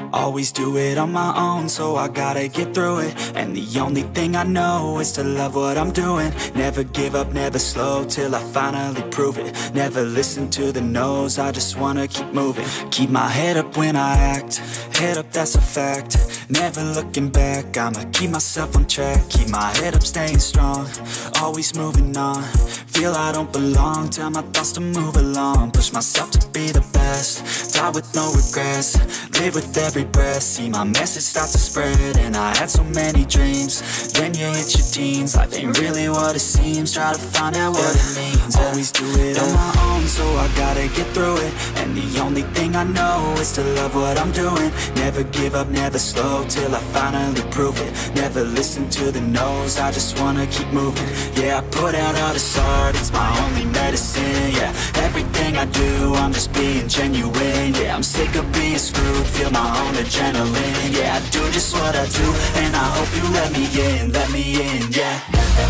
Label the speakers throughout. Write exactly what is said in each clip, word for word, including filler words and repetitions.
Speaker 1: Always do it on my own, so I gotta get through it. And the only thing I know is to love what I'm doing. Never give up, never slow, till I finally prove it. Never listen to the no's, I just wanna keep moving. Keep my head up when I act, head up, that's a fact. Never looking back, I'ma keep myself on track. Keep my head up, staying strong, always moving on. Feel I don't belong, tell my thoughts to move along. Push myself to be the best, die with no regrets. Live with every breath, see my message start to spread. And I had so many dreams, then you hit your teens. Life ain't really what it seems, try to find out what it means. Always do it on my own, so I gotta get through it. And the only thing I know is to love what I'm doing. Never give up, never slow, till I finally prove it. Never listen to the no's, I just wanna keep moving. Yeah, I put out all this art, it's my only medicine. Yeah, everything I do, I'm just being genuine. Yeah, I'm sick of being screwed, feel my own adrenaline. Yeah, I do just what I do, and I hope you let me in, let me in, yeah.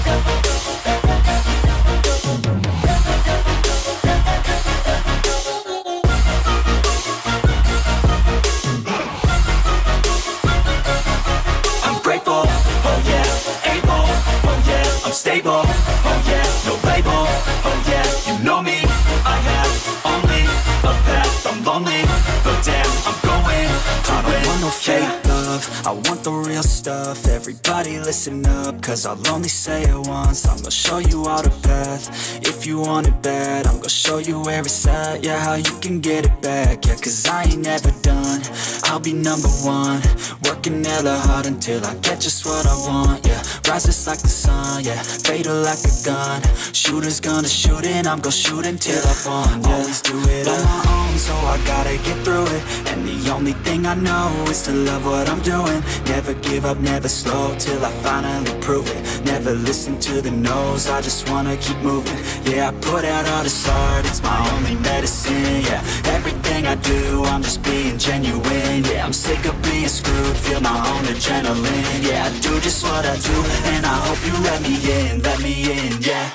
Speaker 1: I'm grateful, oh yeah, able, oh yeah, I'm stable, oh yeah, no label, oh yeah, you know me, I have only a path, I'm lonely, but damn, I'm going to I don't win. Want no fake love, I want the real stuff. Everybody listen up, cause I'll only say it once. I'm gonna show you all the path, if you want it bad. I'm gonna show you where it's at, yeah, how you can get it back. Yeah, cause I ain't never done, I'll be number one. Working hella hard until I get just what I want, yeah. Rises like the sun, yeah, fatal like a gun. Shooters gonna shoot and I'm gonna shoot until I won, yeah. Always do it on my own, so I gotta get through it. And the only thing I know is to love what I'm doing. Never give up, never slow, till I finally prove it. Never listen to the no's, I just wanna keep moving. Yeah, I put out all this art, it's my only medicine. Yeah, everything I do, I'm just being genuine. Yeah, I'm sick of being screwed, feel my own adrenaline. Yeah, I do just what I do, and I hope you let me in, let me in, yeah.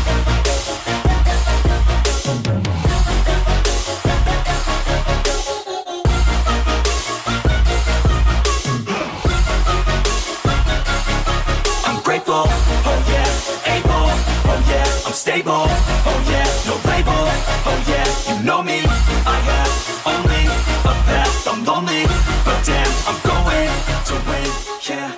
Speaker 1: Grateful, oh yeah, able, oh yeah, I'm stable, oh yeah, no label, oh yeah, you know me, I have only a path, I'm lonely, but damn, I'm going to win, yeah.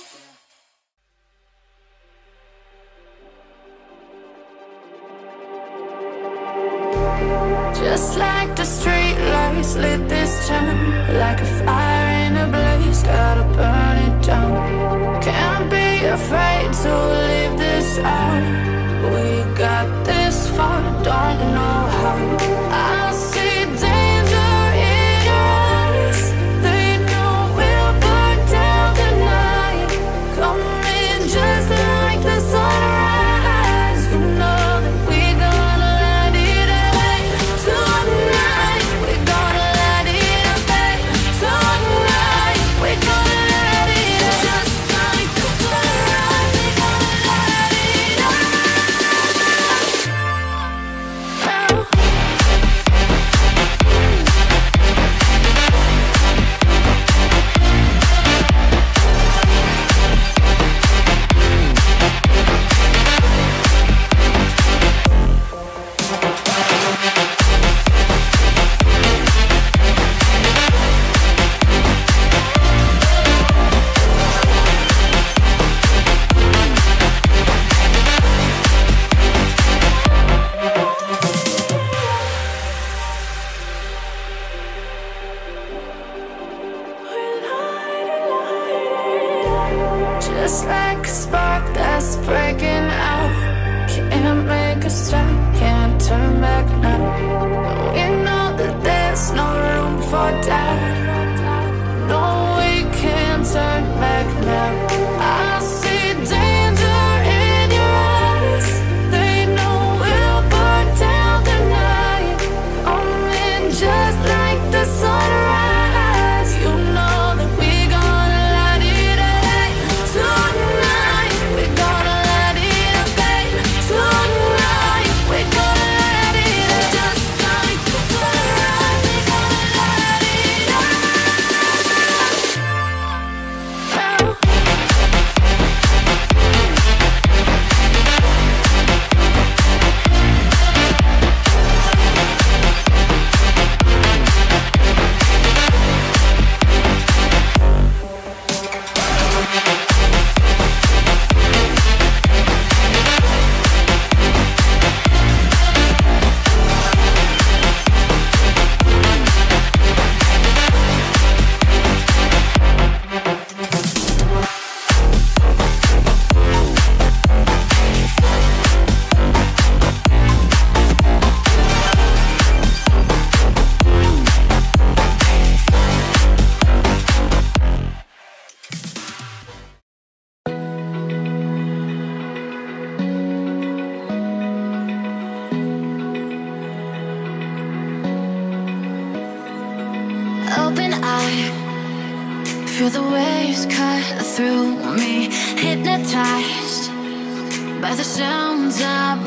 Speaker 2: Just like the street lights lit this town, like a fire in a blaze, gotta burn it down. Can't be afraid to leave this out. We got this far, don't know how. I see danger in your eyes, they know we'll burn down the night. Coming just like the sunrise, you know that we're gonna light it up tonight. We're gonna light it up tonight. We're gonna light it up just like the sunrise. We're gonna light it up now. Just like a spark that's breaking out, can't make a stop, can't turn back now. We know that there's no room for doubt. No, we can't turn back now. I see danger in your eyes, they know we'll burn down the night. Coming just like the sunrise, you know that we're gonna light it up tonight. We're gonna light it up tonight. Feel the waves cut through me, hypnotized by the sounds of